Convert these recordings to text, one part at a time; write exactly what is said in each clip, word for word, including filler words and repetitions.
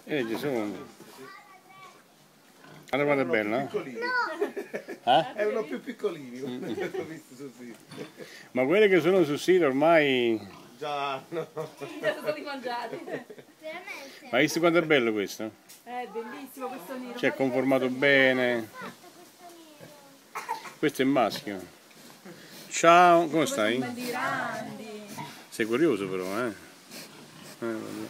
Eh, ci sono. Guarda quanto è bella, eh? Eh? Erano più piccolini, mm. L'ho visto sul sito. Ma quelli che sono sul sito ormai... Già, no. Già sono stati mangiati. Ma hai visto quanto è bello questo? È bellissimo questo nero. Cioè, è conformato bene. Questo è il maschio. Ciao, come stai? Belli grandi. Sei curioso però, eh? eh vabbè.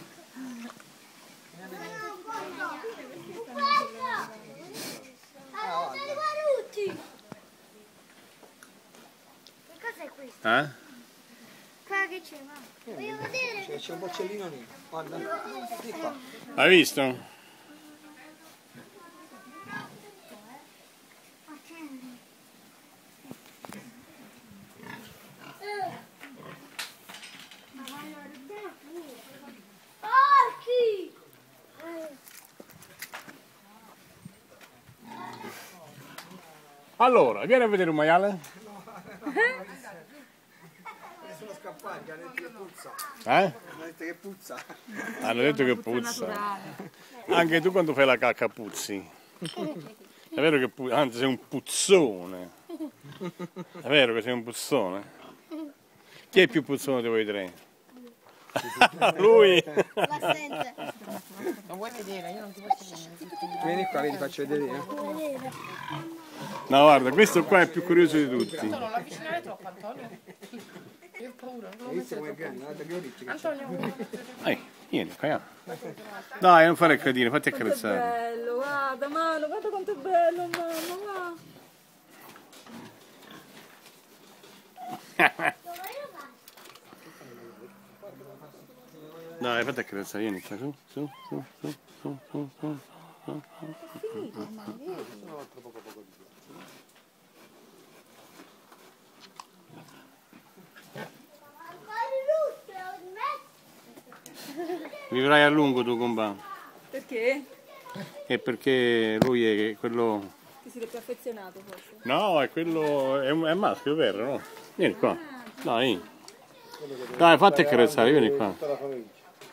Cos'è questo? Eh? Qua che c'è, va? Voglio vedere. C'è un boccellino lì, guarda. Di qua. Hai visto? Porchi! Allora, vieni a vedere un maiale? Sono scappati, hanno detto che puzza. Eh? Hanno detto che puzza. Hanno detto che puzza. Anche tu quando fai la cacca puzzi. È vero che puzzi, anzi sei un puzzone. È vero che sei un puzzone? Chi è il più puzzone di voi tre? Lui! L'assente. Ma vuoi vedere? Io non ti posso vedere. Vieni qua che ti faccio vedere. No, guarda, questo qua è il più curioso di tutti. Non l'avvicinare troppo, Antonio. Io ho paura. Non Hai visto come è grande? Guarda che orecchie che c'è. Antonio, Ehi, vieni, qua. Dai, non fare il cretino, fatti Quanto è accarezzare. bello, guarda Mano, guarda quanto è bello, mamma, guarda. Dai, fatti accarezzare, vieni qua, su, su, su, su, su, su, su, su. Vivrai a lungo tu, compà. Perché? È perché lui è quello... Ti sei più affezionato forse. No, è quello... è, un... è maschio, vero, no? Vieni qua. Dai. Dai, fatti accarezzare, vieni qua. Tutta la famiglia.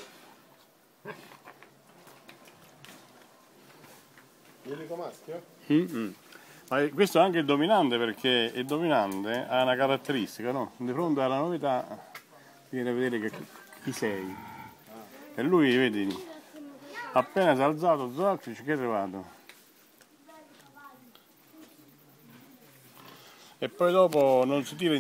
L'unico maschio? Mm-mm. Ma questo è anche il dominante, perché il dominante ha una caratteristica, no? Di fronte alla novità viene a vedere che, chi sei. E lui, vedi, appena si è alzato, zac, dice che è arrivato. E poi dopo non si tira